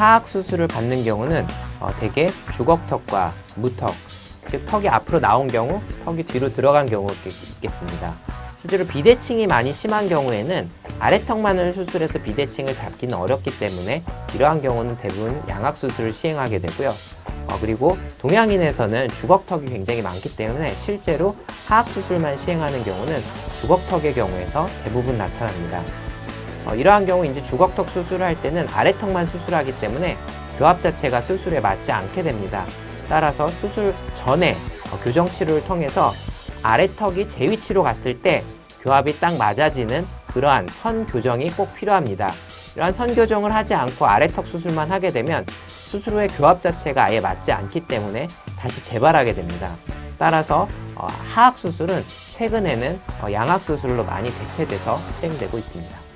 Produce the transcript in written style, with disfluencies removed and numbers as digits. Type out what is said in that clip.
하악 수술을 받는 경우는 대개 주걱턱과 무턱, 즉 턱이 앞으로 나온 경우, 턱이 뒤로 들어간 경우가 있겠습니다. 실제로 비대칭이 많이 심한 경우에는 아래턱만을 수술해서 비대칭을 잡기는 어렵기 때문에 이러한 경우는 대부분 양악 수술을 시행하게 되고요. 그리고 동양인에서는 주걱턱이 굉장히 많기 때문에 실제로 하악 수술만 시행하는 경우는 주걱턱의 경우에서 대부분 나타납니다. 이러한 경우 이제 주걱턱 수술을 할 때는 아래턱만 수술하기 때문에 교합 자체가 수술에 맞지 않게 됩니다. 따라서 수술 전에 교정 치료를 통해서 아래턱이 제 위치로 갔을 때 교합이 딱 맞아지는 그러한 선 교정이 꼭 필요합니다. 이러한 선 교정을 하지 않고 아래턱 수술만 하게 되면 수술 후에 교합 자체가 아예 맞지 않기 때문에 다시 재발하게 됩니다. 따라서 하악 수술은 최근에는 양악 수술로 많이 대체돼서 시행되고 있습니다.